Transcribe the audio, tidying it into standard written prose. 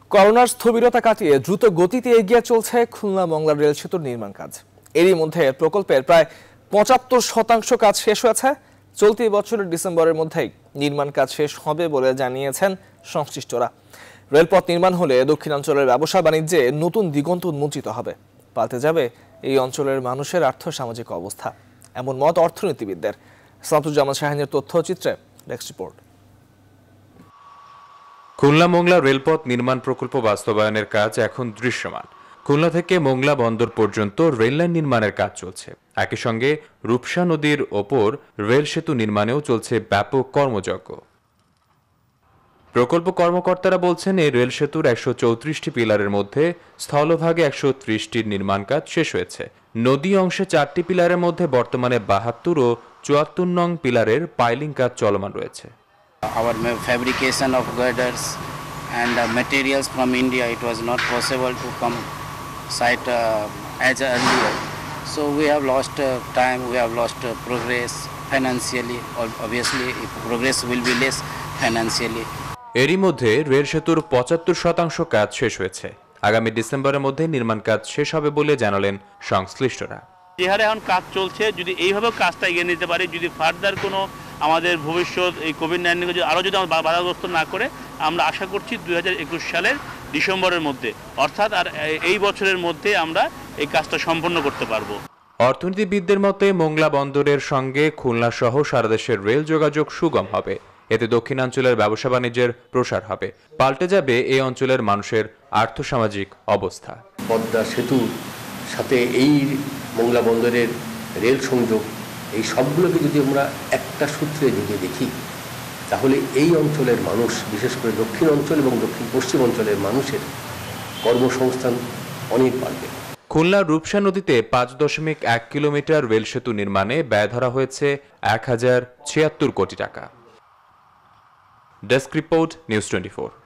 করোনার স্থবিরতা কাটিয়ে দ্রুত গতিতে এগিয়ে চলছে খুলনা মংলা রেল সেতুর নির্মাণ কাজ। এরই মধ্যে প্রকল্পের প্রায় ৭৫% কাজ শেষ হয়েছে। চলতি বছরের ডিসেম্বরের মধ্যেই নির্মাণ কাজ শেষ হবে বলে জানিয়েছেন সংশ্লিষ্টরা। রেলপথ নির্মাণ হলে দক্ষিণাঞ্চলের ব্যবসা বাণিজ্যে নতুন দিগন্ত উন্মোচিত হবে, পাল্টে যাবে এই অঞ্চলের মানুষের আর্থসামাজিক অবস্থা, এমন মত অর্থনীতিবিদদের। সামসুজ্জামান শাহিনের তথ্যচিত্রে ডেস্ক রিপোর্ট। খুলনা মোংলা রেলপথ নির্মাণ প্রকল্প বাস্তবায়নের কাজ এখন দৃশ্যমান। খুলনা থেকে মোংলা বন্দর পর্যন্ত রেললাইন নির্মাণের কাজ চলছে। একই সঙ্গে রূপসা নদীর ওপর রেল সেতু নির্মাণেও চলছে ব্যাপক কর্মযজ্ঞ। প্রকল্প কর্মকর্তারা বলছেন, এই রেল সেতুর ১৩৪টি পিলারের মধ্যে স্থলভাগে ১৩০টির নির্মাণ কাজ শেষ হয়েছে। নদী অংশে 4টি পিলারের মধ্যে বর্তমানে ৭২ ও ৭৪ নং পিলারের পাইলিং কাজ চলমান রয়েছে। Our fabrication of girders and materials from India, it was not possible to come site as earlier. So we have lost time, we have lost progress financially. Obviously, progress will be less financially. এরই মধ্যে rail সেতুর ৭৫% কাজ শেষ হয়েছে। আগামী ডিসেম্বরের মধ্যে নির্মাণ কাজ শেষ হবে বলে জানালেন সংশ্লিষ্টরা। যে হারে এখন কাজ চলছে, যদি এইভাবে কাজটা এগিয়ে নিতে পারি, যদি ফার্দার কোনো আমাদের ভবিষ্যৎ এই কোভিড-19 যদি আরও যদি আমরা বাধাগ্রস্ত না করে, আমরা আশা করছি 2021 সালের ডিসেম্বরের মধ্যে, অর্থাৎ আর এই বছরের মধ্যে আমরা এই কাজটা সম্পন্ন করতে পারবো। অর্থনীতিবিদদের মতে মোংলা বন্দরের সঙ্গে খুলনা সহ সারা দেশের রেল যোগাযোগ সুগম হবে। এতে দক্ষিণাঞ্চলের ব্যবসা বাণিজ্যের প্রসার হবে, পাল্টে যাবে এই অঞ্চলের মানুষের আর্থসামাজিক অবস্থা। পদ্মা সেতুর সাথে এই মোংলা বন্দরের রেল সংযোগ, এই সবগুলোকে যদি আমরা একটা সূত্রে যদি দেখি, তাহলে এই অঞ্চলের মানুষ, বিশেষ করে দক্ষিণ অঞ্চল এবং দক্ষিণ পশ্চিম অঞ্চলের মানুষের কর্মসংস্থান অনেক বাড়বে। খুলনার রূপসা নদীতে ৫.১ কিলোমিটার রেল সেতু নির্মাণে ব্যয় ধরা হয়েছে ১,০৭৬ কোটি টাকা। Desk report, news 24।